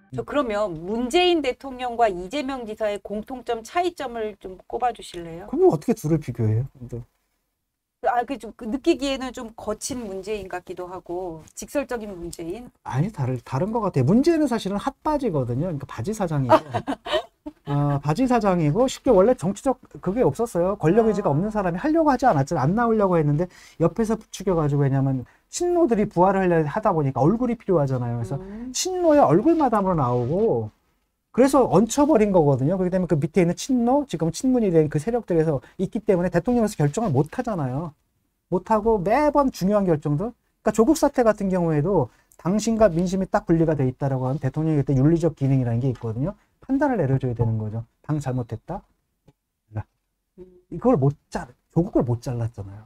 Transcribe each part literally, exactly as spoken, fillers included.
저 그러면 문재인 대통령과 이재명 지사의 공통점 차이점을 좀 꼽아주실래요? 그럼 어떻게 둘을 비교해요? 근데. 아, 그 좀 느끼기에는 좀 거친 문재인 같기도 하고 직설적인 문재인. 아니 다른 다른 것 같아요. 문제는 사실은 핫바지거든요. 그러니까 바지 사장이고, 어, 바지 사장이고 쉽게 원래 정치적 그게 없었어요. 권력 의지가 아. 없는 사람이 하려고 하지 않았잖아요. 안 나오려고 했는데 옆에서 부추겨가지고 왜냐면 친노들이 부활을 하려 하다 보니까 얼굴이 필요하잖아요. 그래서 음. 친노의 얼굴 마담으로 나오고 그래서 얹혀버린 거거든요. 그렇기 때문에 그 밑에 있는 친노, 지금 친문이 된 그 세력들에서 있기 때문에 대통령에서 결정을 못 하잖아요. 못 하고 매번 중요한 결정도. 그러니까 조국 사태 같은 경우에도 당신과 민심이 딱 분리가 돼 있다라고 하면 대통령이 그때 윤리적 기능이라는 게 있거든요. 판단을 내려줘야 되는 거죠. 당 잘못했다. 이걸 못 잘, 조국을 못 잘랐잖아요.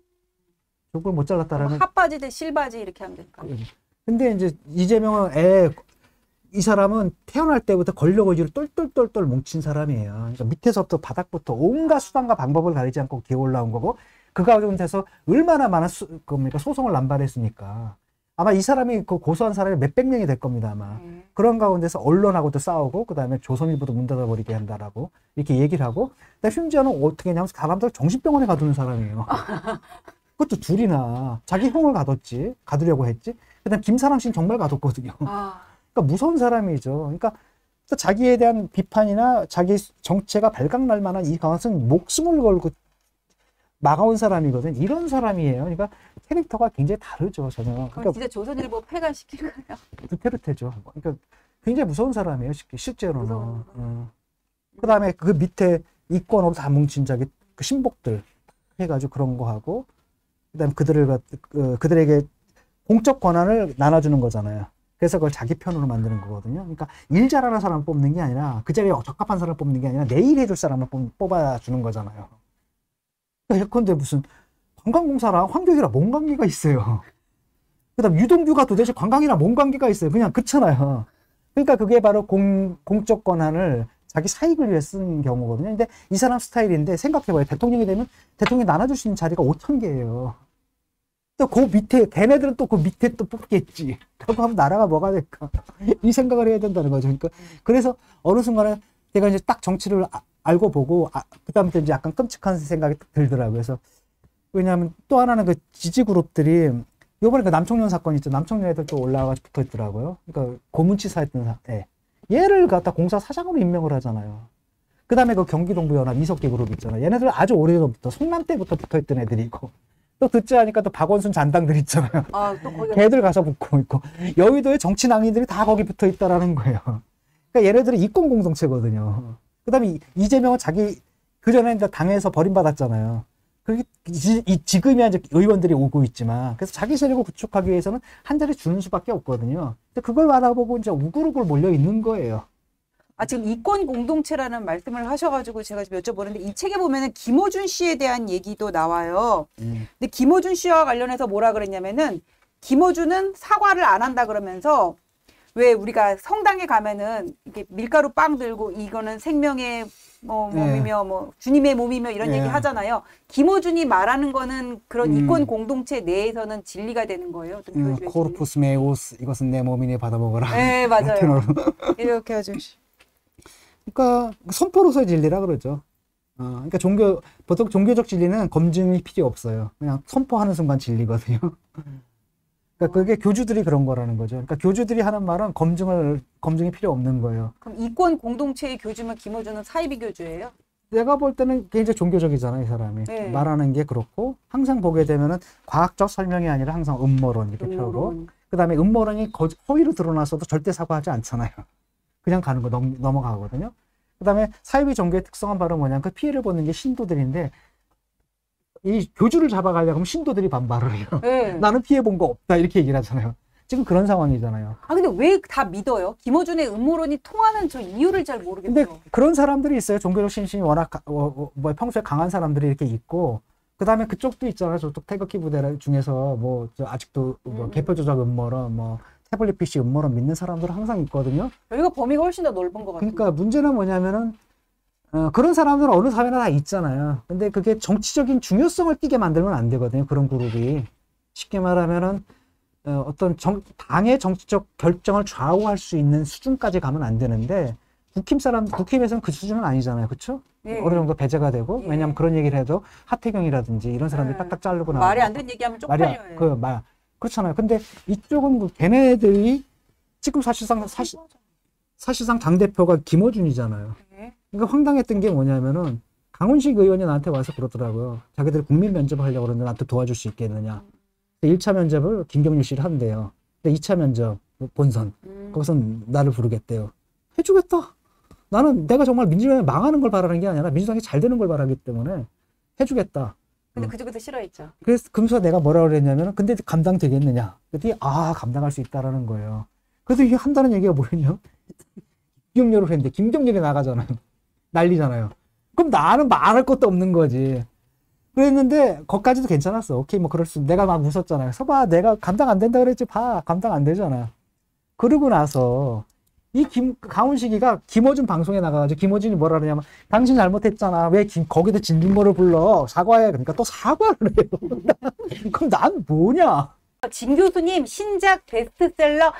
조국을 못 잘랐다라면. 핫바지 대 실바지 이렇게 하면 될까? 근데 이제 이재명은 애, 이 사람은 태어날 때부터 권력 의지로 똘똘똘똘 뭉친 사람이에요. 그러니까 밑에서부터 바닥부터 온갖 수단과 방법을 가리지 않고 기어 올라온 거고, 그 가운데서 얼마나 많은 수, 그러니까 소송을 남발했습니까? 아마 이 사람이 그 고소한 사람이 몇백 명이 될 겁니다, 아마. 음. 그런 가운데서 언론하고도 싸우고, 그 다음에 조선일보도 문 닫아버리게 한다라고 이렇게 얘기를 하고, 근데 심지어는 어떻게 했냐면 사람들 정신병원에 가두는 사람이에요. 그것도 둘이나 자기 형을 가뒀지, 가두려고 했지. 그다음 김사랑 씨는 정말 가뒀거든요. 아. 그러니까 무서운 사람이죠. 그러니까 자기에 대한 비판이나 자기 정체가 발각날 만한 이 가능성은 목숨을 걸고 막아온 사람이거든. 이런 사람이에요. 그러니까 캐릭터가 굉장히 다르죠, 전혀. 그럼 그러니까 진짜 조선일보 폐간시킬까요? 부테르테죠. 그러니까 굉장히 무서운 사람이에요, 실제로는. 어. 그 다음에 그 밑에 이권업 다 뭉친 자기 그 신복들 해가지고 그런 거 하고, 그 다음에 그들을, 그, 그들에게 공적 권한을 나눠주는 거잖아요. 그래서 그걸 자기 편으로 만드는 거거든요. 그러니까 일 잘하는 사람을 뽑는 게 아니라 그 자리에 적합한 사람을 뽑는 게 아니라 내일 해줄 사람을 뽑아주는 거잖아요. 예컨대 무슨 관광공사랑 환경이랑 뭔 관계가 있어요. 그 다음 유동규가 도대체 관광이랑 뭔 관계가 있어요. 그냥 그렇잖아요. 그러니까 그게 바로 공, 공적 권한을 자기 사익을 위해 쓴 경우거든요. 근데 이 사람 스타일인데 생각해봐요. 대통령이 되면 대통령이 나눠줄 수 있는 자리가 오천 개예요. 또 그 밑에, 걔네들은 또 그 밑에 또 뽑겠지. 그러고 하면 나라가 뭐가 될까. 이 생각을 해야 된다는 거죠. 그러니까 그래서 어느 순간에 제가 이제 딱 정치를 아, 알고 보고, 아, 그 다음부터 이제 약간 끔찍한 생각이 들더라고요. 그래서, 왜냐하면 또 하나는 그 지지그룹들이, 요번에 그 남청년 사건 있죠. 남청년 애들 또 올라와가지고 붙어 있더라고요. 그러니까 고문치사 했던 사, 예. 얘를 갖다 공사 사장으로 임명을 하잖아요. 그 다음에 그 경기동부연합 이석기 그룹 있잖아요. 얘네들 아주 오래전부터, 송남 때부터 붙어 있던 애들이고, 또 듣지 않으니까 또 박원순 잔당들 있잖아요. 아, 또 거기 걔들 가서 붙고 있고, 여의도의 정치 낭인들이 다 거기 붙어 있다라는 거예요. 그러니까 얘네들은 이권 공동체거든요. 그 다음에 이재명은 자기, 그전에 당에서 버림받았잖아요. 그게 지금이야 이제 의원들이 오고 있지만, 그래서 자기 세력을 구축하기 위해서는 한 자리 주는 수밖에 없거든요. 근데 그걸 알아보고 이제 우글우글 몰려 있는 거예요. 아, 지금 이권 공동체라는 말씀을 하셔가지고 제가 지금 여쭤보는데, 이 책에 보면은 김어준 씨에 대한 얘기도 나와요. 음. 근데 김어준 씨와 관련해서 뭐라 그랬냐면은, 김어준은 사과를 안 한다 그러면서, 왜 우리가 성당에 가면은 이렇게 밀가루 빵 들고 이거는 생명의 뭐 몸이며 네. 뭐 주님의 몸이며 이런 네. 얘기 하잖아요. 김어준이 말하는 거는 그런 음. 이권 공동체 내에서는 진리가 되는 거예요. 음, 코르푸스 메우스 이것은 내 몸이니 받아 먹어라. 네, 맞아요. 이렇게 하죠. 그러니까 선포로서의 진리라 그러죠. 어, 그러니까 종교 보통 종교적 진리는 검증이 필요 없어요. 그냥 선포하는 순간 진리거든요. 그러니까 그게 교주들이 그런 거라는 거죠. 그러니까 교주들이 하는 말은 검증을, 검증이 필요 없는 거예요. 그럼 이권 공동체의 교주면 김어준은 사이비 교주예요? 내가 볼 때는 굉장히 종교적이잖아요, 이 사람이. 네. 말하는 게 그렇고, 항상 보게 되면은 과학적 설명이 아니라 항상 음모론 이렇게 음모론. 펴고, 그 다음에 음모론이 거, 허위로 드러났어도 절대 사과하지 않잖아요. 그냥 가는 거 넘, 넘어가거든요. 그 다음에 사이비 종교의 특성은 바로 뭐냐면 그 피해를 보는 게 신도들인데, 이 교주를 잡아가려고 하면 신도들이 반발을 해요. 네. 나는 피해본 거 없다 이렇게 얘기를 하잖아요. 지금 그런 상황이잖아요. 아 근데 왜 다 믿어요? 김어준의 음모론이 통하는 저 이유를 잘 모르겠어요. 근데 그런 사람들이 있어요. 종교적 신심이 워낙 어, 뭐 평소에 강한 사람들이 이렇게 있고, 그 다음에 그쪽도 있잖아요. 저쪽 태극기 부대 중에서 뭐 저 아직도 뭐 음. 개표 조작 음모론, 뭐 태블릿 피씨 음모론 믿는 사람들은 항상 있거든요. 여기가 범위가 훨씬 더 넓은 것 같아요. 그러니까 문제는 뭐냐면은. 어, 그런 사람들은 어느 사회나 다 있잖아요. 근데 그게 정치적인 중요성을 띠게 만들면 안 되거든요. 그런 그룹이. 쉽게 말하면은, 어, 어떤 정, 당의 정치적 결정을 좌우할 수 있는 수준까지 가면 안 되는데 국힘 사람 국힘에서는 그 수준은 아니잖아요, 그렇죠? 예. 어느 정도 배제가 되고 예. 왜냐하면 그런 얘기를 해도 하태경이라든지 이런 사람들이 예. 딱딱 자르고 나오고 말이 안 되는 얘기하면 쪽팔려요. 그 말 그렇잖아요. 근데 이쪽은 그 걔네들이 지금 사실상 사실 사실상 당 대표가 김어준이잖아요. 네. 그러니까 황당했던 게 뭐냐면은 강훈식 의원이 나한테 와서 그러더라고요. 자기들이 국민 면접을 하려고 그러는데 나한테 도와줄 수 있겠느냐. 일 차 면접을 김경률 씨를 한대요. 근데 이 차 면접 본선 음. 거기서 나를 부르겠대요. 해주겠다. 나는 내가 정말 민주당이 망하는 걸 바라는 게 아니라 민주당이 잘 되는 걸 바라기 때문에 해주겠다. 근데 어. 그쪽에서 싫어했죠. 그래서 금서 내가 뭐라 그랬냐면은 근데 감당되겠느냐. 그랬더니 아 감당할 수 있다라는 거예요. 그래서 이게 한다는 얘기가 뭐였냐? 김경률을 했는데 김경률이 나가잖아요. 난리잖아요. 그럼 나는 말할 것도 없는 거지. 그랬는데 거기까지도 괜찮았어. 오케이 뭐 그럴 수. 내가 막 웃었잖아요. 서봐 내가 감당 안 된다 그랬지. 봐 감당 안 되잖아. 그러고 나서 이 김 강훈식이가 김어준 방송에 나가가지고 김어준이 뭐라 그러냐면 당신 잘못했잖아. 왜 김, 거기도 진중모를 불러 사과해. 그러니까 또 사과를 해요. 그럼 난 뭐냐? 진 교수님 신작 베스트셀러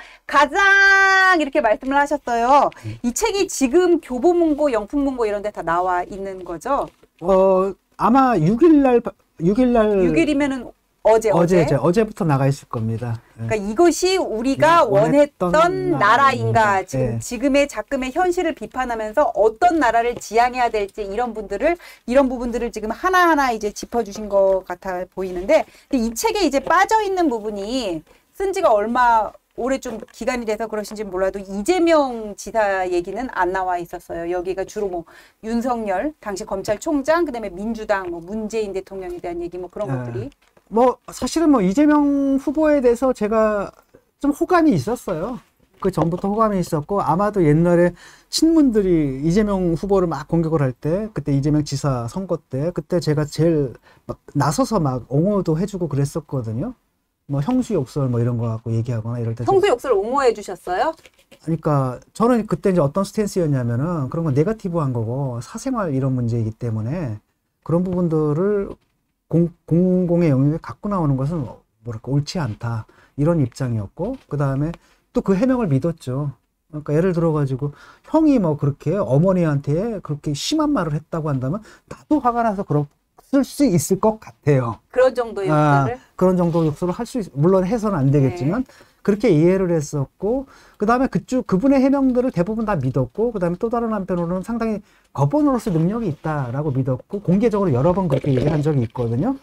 가장 이렇게 말씀을 하셨어요. 이 책이 지금 교보문고, 영풍문고 이런 데 다 나와 있는 거죠? 어 아마 육 일날 육 일날 육 일이면은 어제 어제. 어제 어제부터 나가 있을 겁니다. 그러니까 이것이 우리가 원했던 원했던 나라인가 나라인가. 지금 예. 지금의 작금의 현실을 비판하면서 어떤 나라를 지향해야 될지 이런 분들을 이런 부분들을 지금 하나하나 이제 짚어주신 것 같아 보이는데 근데 이 책에 이제 빠져 있는 부분이 쓴 지가 얼마 올해 좀 기간이 돼서 그러신지 몰라도 이재명 지사 얘기는 안 나와 있었어요. 여기가 주로 뭐 윤석열 당시 검찰총장 그다음에 민주당 뭐 문재인 대통령에 대한 얘기 뭐 그런 예. 것들이 뭐 사실은 뭐 이재명 후보에 대해서 제가 좀 호감이 있었어요. 그 전부터 호감이 있었고 아마도 옛날에 친문들이 이재명 후보를 막 공격을 할 때 그때 이재명 지사 선거 때 그때 제가 제일 막 나서서 막 옹호도 해주고 그랬었거든요. 뭐 형수 욕설 뭐 이런 거 갖고 얘기하거나 이럴 때 성수 욕설 옹호해 주셨어요? 그러니까 저는 그때 이제 어떤 스탠스였냐면은 그런 건 네거티브한 거고 사생활 이런 문제이기 때문에 그런 부분들을 공, 공공의 영역에 갖고 나오는 것은 뭐랄까 옳지 않다 이런 입장이었고 그 다음에 또 그 해명을 믿었죠. 그러니까 예를 들어가지고 형이 뭐 그렇게 어머니한테 그렇게 심한 말을 했다고 한다면 나도 화가 나서 그럴 수 있을 것 같아요. 그런 정도의 아, 욕설을? 그런 정도 욕설을 할 수 있, 물론 해서는 안 되겠지만 네. 그렇게 이해를 했었고 그 다음에 그쪽 그분의 해명들을 대부분 다 믿었고 그 다음에 또 다른 한편으로는 상당히 거본으로서 능력이 있다라고 믿었고 공개적으로 여러 번 그렇게 얘기한 적이 있거든요.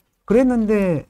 그랬는데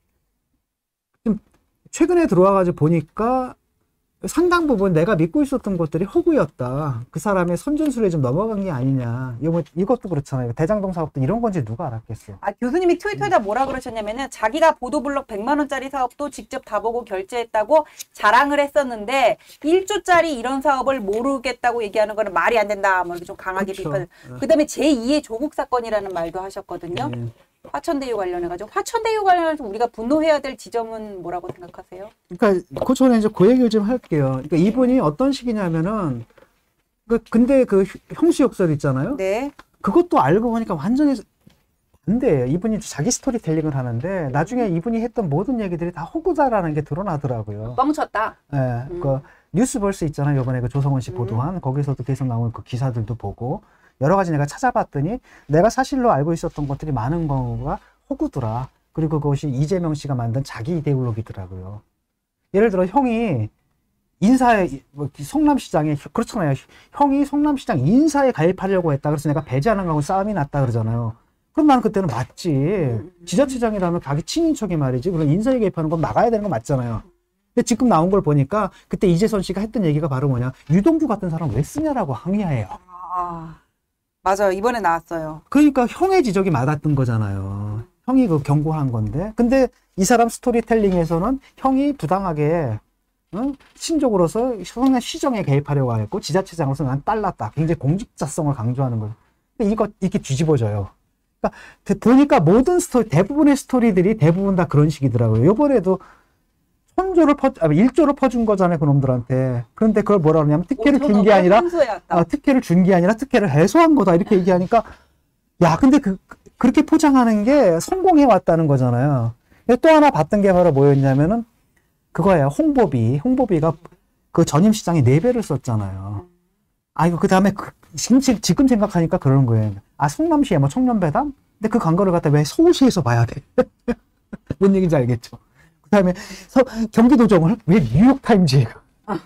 좀 최근에 들어와가지고 보니까 상당 부분 내가 믿고 있었던 것들이 허구였다. 그 사람의 선전술에 좀 넘어간 게 아니냐. 이거, 이것도 그렇잖아요. 대장동 사업도 이런 건지 누가 알았겠어. 아, 교수님이 트위터에다 뭐라 그러셨냐면은 자기가 보도블록 백만 원짜리 사업도 직접 다 보고 결제했다고 자랑을 했었는데 일 조짜리 이런 사업을 모르겠다고 얘기하는 거는 말이 안 된다. 뭐 이렇게 좀 강하게 그렇죠. 비판. 그다음에 제이의 조국 사건이라는 말도 하셨거든요. 네. 화천대유 관련해가지고 화천대유 관련해서 우리가 분노해야 될 지점은 뭐라고 생각하세요? 그러니까 그 전에 이제 그 얘기를 좀 할게요. 그러니까 이분이 어떤 식이냐면은 그 근데 그 형수 욕설 있잖아요. 네. 그것도 알고 보니까 완전히 반대예요. 이분이 자기 스토리텔링을 하는데 나중에 이분이 했던 모든 얘기들이 다 허구다라는 게 드러나더라고요. 뻥쳤다. 예, 음. 그 뉴스벌스 있잖아요. 이번에 그 조성원 씨 보도한 거기서도 계속 나온 그 기사들도 보고 여러 가지 내가 찾아봤더니 내가 사실로 알고 있었던 것들이 많은 거가 허구더라. 그리고 그것이 이재명 씨가 만든 자기 이데올로기더라고요. 예를 들어 형이 인사에 뭐 성남시장에 그렇잖아요. 형이 성남시장 인사에 가입하려고 했다. 그래서 내가 배제하는 거하고 싸움이 났다 그러잖아요. 그럼 나는 그때는 맞지. 지자체장이라면 자기 친인척이 말이지. 그럼 인사에 개입하는 건 막아야 되는 건 맞잖아요. 근데 지금 나온 걸 보니까 그때 이재선 씨가 했던 얘기가 바로 뭐냐. 유동규 같은 사람 왜 쓰냐라고 항의해요. 아, 맞아요. 이번에 나왔어요. 그러니까 형의 지적이 맞았던 거잖아요. 형이 그 경고한 건데. 근데 이 사람 스토리텔링에서는 형이 부당하게 어? 신적으로서 성남 시정에 개입하려고 했고 지자체장으로서 난 딸났다. 굉장히 공직자성을 강조하는 거예요. 근데 이거 이렇게 뒤집어져요. 그러니까 보니까 모든 스토리, 대부분의 스토리들이 대부분 다 그런 식이더라고요. 이번에도 천조를 퍼, 아, 일조를 퍼준 거잖아요, 그놈들한테. 그런데 그걸 뭐라 그러냐면 특혜를 준 게 아니라, 아, 특혜를 준 게 아니라 특혜를 해소한 거다. 이렇게 얘기하니까, 야, 근데 그, 그렇게 포장하는 게 성공해 왔다는 거잖아요. 또 하나 봤던 게 바로 뭐였냐면은, 그거예요. 홍보비. 홍보비가 그 전임시장이 네 배를 썼잖아요. 아, 이거 그 다음에 그, 지금, 지금 생각하니까 그러는 거예요. 아, 성남시에 뭐 청년배당? 근데 그 광고를 갖다 왜 서울시에서 봐야 돼? 뭔 얘기인지 알겠죠? 그 다음에 경기도정을 왜 뉴욕타임즈에 가?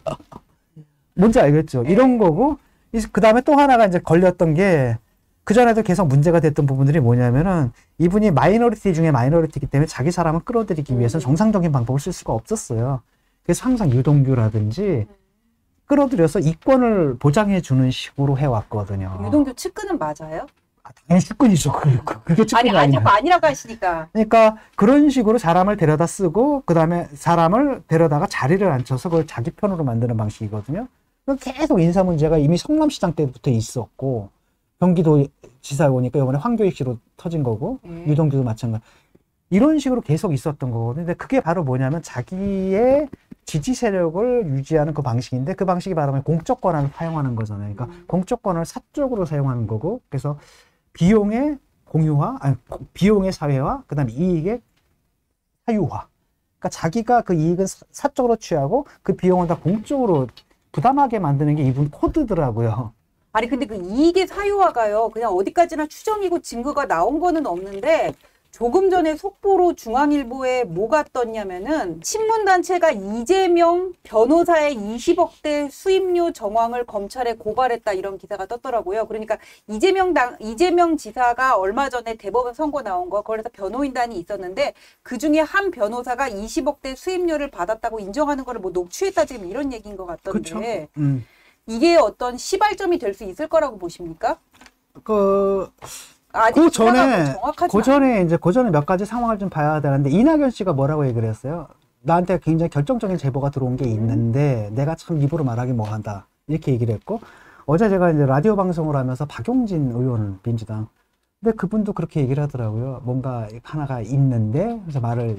뭔지 알겠죠? 이런 거고, 그 다음에 또 하나가 이제 걸렸던 게, 그전에도 계속 문제가 됐던 부분들이 뭐냐면은, 이분이 마이너리티 중에 마이너리티이기 때문에 자기 사람을 끌어들이기 위해서 정상적인 방법을 쓸 수가 없었어요. 그래서 항상 유동규라든지, 끌어들여서 이권을 보장해주는 식으로 해왔거든요. 유동규 측근은 맞아요? 아, 당연히 측근이죠. 그, 그, 그게 측근이 아니, 아니, 아니야. 자꾸 아니라고 하시니까. 그러니까 그런 식으로 사람을 데려다 쓰고 그 다음에 사람을 데려다가 자리를 앉혀서 그걸 자기 편으로 만드는 방식이거든요. 계속 인사 문제가 이미 성남시장 때부터 있었고 경기도 지사에 오니까 이번에 황교익 씨로 터진 거고 음. 유동규도 마찬가지. 이런 식으로 계속 있었던 거거든요. 근데 그게 바로 뭐냐면 자기의 지지 세력을 유지하는 그 방식인데 그 방식이 바로 공적 권한을 사용하는 거잖아요. 그러니까 음. 공적 권한을 사적으로 사용하는 거고 그래서 비용의 공유화, 아니, 비용의 사회화, 그 다음에 이익의 사유화. 그러니까 자기가 그 이익은 사적으로 취하고 그 비용은 다 공적으로 부담하게 만드는 게 이분 코드더라고요. 아니, 근데 그 이익의 사유화가요. 그냥 어디까지나 추정이고 증거가 나온 거는 없는데 조금 전에 속보로 중앙일보에 뭐가 떴냐면은 신문단체가 이재명 변호사의 이십억대 수임료 정황을 검찰에 고발했다 이런 기사가 떴더라고요. 그러니까 이재명 당, 이재명 지사가 얼마 전에 대법원 선고 나온 거 거기서 변호인단이 있었는데 그중에 한 변호사가 이십억대 수임료를 받았다고 인정하는 거를 뭐 녹취했다 지금 이런 얘기인 것 같던데 음. 이게 어떤 시발점이 될 수 있을 거라고 보십니까? 그... 아직 그 전에, 그 전에 이제 그 전에 몇 가지 상황을 좀 봐야 되는데 이낙연 씨가 뭐라고 얘기를 했어요. 나한테 굉장히 결정적인 제보가 들어온 게 있는데 음. 내가 참 입으로 말하기 뭐한다 이렇게 얘기를 했고 어제 제가 이제 라디오 방송을 하면서 박용진 의원 민주당 근데 그분도 그렇게 얘기를 하더라고요. 뭔가 하나가 있는데 그래서 말을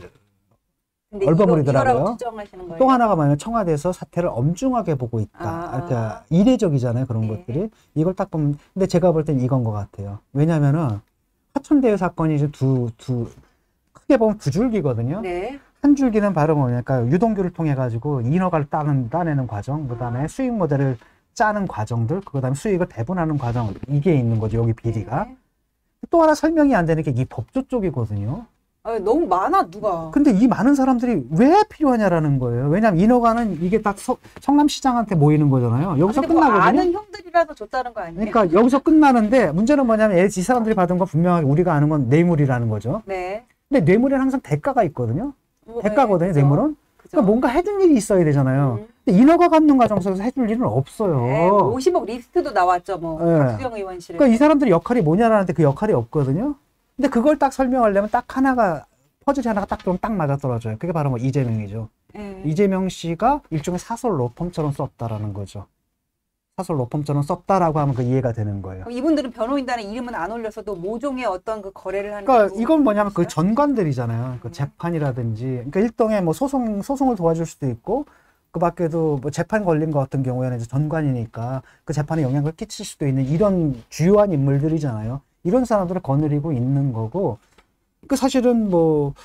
얼버무리더라고요. 또 하나가 뭐냐면 청와대에서 사태를 엄중하게 보고 있다. 아. 그러니까 이례적이잖아요. 그런 네. 것들이. 이걸 딱 보면 근데 제가 볼 땐 이건 것 같아요. 왜냐면은 화천대유 사건이 이제 두, 두 크게 보면 두 줄기거든요. 네. 한 줄기는 바로 뭐냐니까 유동규를 통해 가지고 인허가를 따는, 따내는 과정, 그 다음에 아. 수익 모델을 짜는 과정들, 그 다음에 수익을 배분하는 과정 이게 있는 거죠. 여기 비리가. 네. 또 하나 설명이 안 되는 게 이 법조 쪽이거든요. 아, 너무 많아 누가. 근데 이 많은 사람들이 왜 필요하냐라는 거예요. 왜냐하면 인허가는 이게 딱 서, 성남시장한테 모이는 거잖아요. 여기서 아, 끝나거든요. 뭐 아는 형들이라서 줬다는 거 아니에요? 그러니까 여기서 끝나는데 문제는 뭐냐면 이 사람들이 받은 건 분명하게 우리가 아는 건 뇌물이라는 거죠. 네. 근데 뇌물에는 항상 대가가 있거든요. 뭐, 대가거든요. 네, 뇌물은. 그러니까 뭔가 해준 일이 있어야 되잖아요. 음. 근데 인허가 갖는 과정에서 해줄 일은 없어요. 네, 오십억 리스트도 나왔죠. 뭐 네. 박수영 의원실에. 그러니까 이 사람들이 역할이 뭐냐라는데 그 역할이 없거든요. 근데 그걸 딱 설명하려면 딱 하나가 퍼즐이 하나가 딱 들어오면 딱 맞아떨어져요. 그게 바로 뭐 이재명이죠. 음. 이재명 씨가 일종의 사설 로펌처럼 썼다라는 거죠. 사설 로펌처럼 썼다라고 하면 그 이해가 되는 거예요. 이분들은 변호인단의 이름은 안 올렸어도 모종의 어떤 그 거래를 하는. 그러니까 이건 뭐냐면 있어요? 그 전관들이잖아요. 음. 그 재판이라든지, 그러니까 일종의 뭐 소송 소송을 도와줄 수도 있고, 그 밖에도 뭐 재판 걸린 것 같은 경우에는 이제 전관이니까 그 재판에 영향을 끼칠 수도 있는 이런 주요한 인물들이잖아요. 이런 사람들을 거느리고 있는 거고. 그 사실은 뭐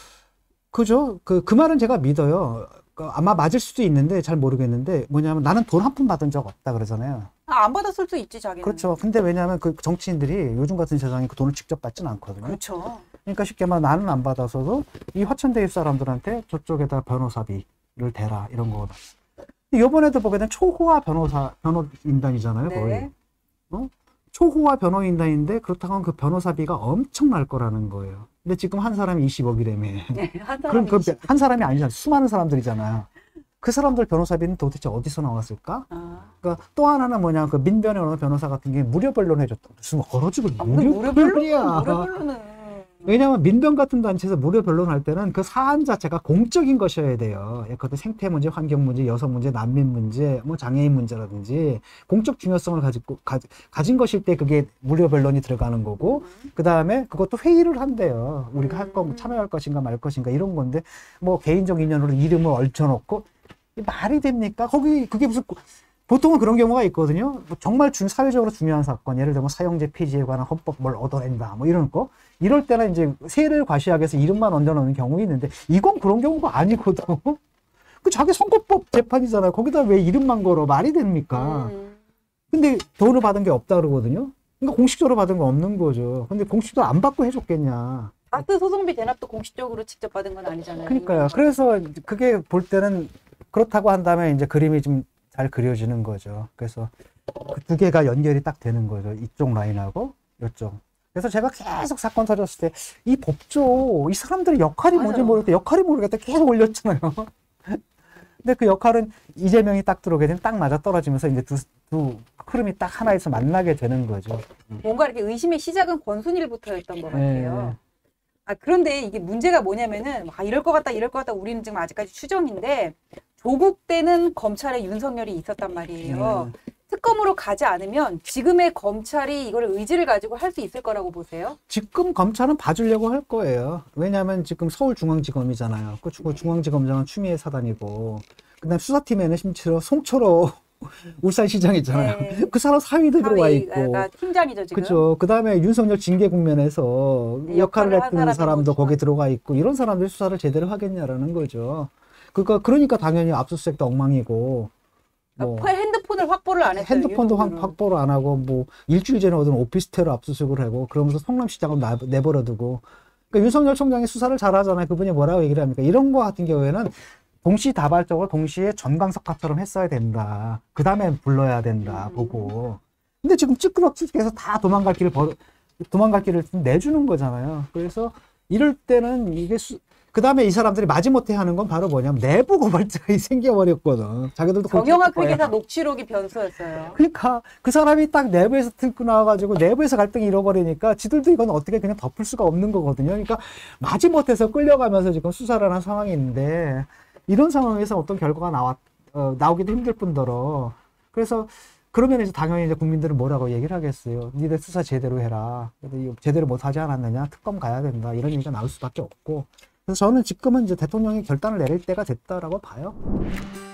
그죠? 그 그 말은 제가 믿어요. 그 아마 맞을 수도 있는데 잘 모르겠는데 뭐냐면 나는 돈 한 푼 받은 적 없다 그러잖아요. 아, 안 받았을 수 있지 자기는. 그렇죠. 근데 왜냐하면 그 정치인들이 요즘 같은 세상에 그 돈을 직접 받지는 않거든요. 그렇죠. 그러니까 쉽게 말하면 나는 안 받아서도 이 화천대유 사람들한테 저쪽에다 변호사비를 대라 이런 거거든. 이번에도 보게 된 초호화 변호사 변호인단이잖아요. 거의. 네. 어? 초호화 변호인단인데 그렇다고 하면 그 변호사비가 엄청날 거라는 거예요. 근데 지금 한 사람이 이십억이라며. 네, 한 그럼 사람이 그 한 사람이 아니잖아요. 수많은 사람들이잖아요. 그 사람들 변호사비는 도대체 어디서 나왔을까? 아. 그러니까 또 하나는 뭐냐, 그 민변의 어느 변호사 같은 게 무료 변론 해줬다. 무슨 얼어지고 아, 무료, 무료 변론이야. 변론, 무료 변론은. 왜냐하면 민변 같은 단체에서 무료 변론할 때는 그 사안 자체가 공적인 것이어야 돼요. 예컨대 생태 문제, 환경 문제, 여성 문제, 난민 문제, 뭐 장애인 문제라든지 공적 중요성을 가지고 가, 가진 것일 때 그게 무료 변론이 들어가는 거고, 음. 그 다음에 그것도 회의를 한대요. 우리가 음. 할 거, 참여할 것인가 말 것인가 이런 건데, 뭐 개인적 인연으로 이름을 얹혀놓고 말이 됩니까? 거기 그게 무슨 보통은 그런 경우가 있거든요. 뭐 정말 중, 사회적으로 중요한 사건, 예를 들면 사형제 폐지에 관한 헌법 뭘 얻어낸다, 뭐 이런 거. 이럴 때는 이제 세를 과시하기 위해서 이름만 얹어놓는 경우가 있는데, 이건 그런 경우가 아니거든. 그 자기 선거법 재판이잖아요. 거기다 왜 이름만 걸어? 말이 됩니까? 음. 근데 돈을 받은 게 없다 그러거든요. 그러니까 공식적으로 받은 거 없는 거죠. 근데 공식적으로 안 받고 해줬겠냐. 다스 소송비 대납도 공식적으로 직접 받은 건 아니잖아요. 그러니까요. 그래서 그게 볼 때는 그렇다고 한다면 이제 그림이 좀 잘 그려지는 거죠. 그래서 그 두 개가 연결이 딱 되는 거죠. 이쪽 라인하고 이쪽. 그래서 제가 계속 사건 터졌을 때 이 법조 이 사람들의 역할이 뭔지 맞아요. 모르겠다. 역할이 모르겠다. 계속 올렸잖아요. 근데 그 역할은 이재명이 딱 들어오게 되면 딱 맞아 떨어지면서 이제 두, 두 흐름이 딱 하나에서 만나게 되는 거죠. 뭔가 이렇게 의심의 시작은 권순일부터였던 것 같아요. 네. 아, 그런데 이게 문제가 뭐냐면은, 아, 이럴 것 같다, 이럴 것 같다, 우리는 지금 아직까지 추정인데, 조국 때는 검찰에 윤석열이 있었단 말이에요. 네. 특검으로 가지 않으면 지금의 검찰이 이걸 의지를 가지고 할 수 있을 거라고 보세요? 지금 검찰은 봐주려고 할 거예요. 왜냐하면 지금 서울중앙지검이잖아요. 그 중- 중앙지검장은 추미애 사단이고, 그다음 수사팀에는 심지어 송철호 울산시장이잖아요. 네. 그 사람 사위도 들어와 있고. 사위가 팀장이죠, 지금. 그렇죠. 그다음에 윤석열 징계 국면에서 네, 역할을 역할을 한 했던 사람이 사람도 뭐지만. 거기에 들어가 있고 이런 사람들이 수사를 제대로 하겠냐라는 거죠. 그러니까 그러니까 당연히 압수수색도 엉망이고 뭐 그러니까 핸드폰을 확보를 안 했어요. 핸드폰도 확- 유동규는. 확보를 안 하고 뭐 일주일 전에 얻은 오피스텔을 압수수색을 하고 그러면서 성남시장을 나- 내버려두고 그러니까 윤석열 총장이 수사를 잘하잖아요. 그분이 뭐라고 얘기를 합니까? 이런 거 같은 경우에는 동시다발적으로 동시에 전광석화처럼 했어야 된다. 그 다음에 불러야 된다. 음. 보고. 근데 지금 찌끄럭찌끄해서 다 도망갈 길을 벌 도망갈 길을 좀 내주는 거잖아요. 그래서 이럴 때는 이게 수, 그 다음에 이 사람들이 마지못해 하는 건 바로 뭐냐면 내부 고발자가 생겨버렸거든. 자기들도 정영학 그걸 회계사 녹취록이 변수였어요. 그러니까 그 사람이 딱 내부에서 들고 나와가지고 내부에서 갈등이 잃어버리니까 지들도 이건 어떻게 그냥 덮을 수가 없는 거거든요. 그러니까 마지못해서 끌려가면서 지금 수사를 한 상황이 있는데 이런 상황에서 어떤 결과가 나왔, 어, 나오기도 힘들 뿐더러 그래서 그러면 이제 당연히 이제 국민들은 뭐라고 얘기를 하겠어요. 니네 수사 제대로 해라. 근데 제대로 못하지 않았느냐. 특검 가야 된다. 이런 얘기가 나올 수밖에 없고. 그래서 저는 지금은 이제 대통령이 결단을 내릴 때가 됐다라고 봐요.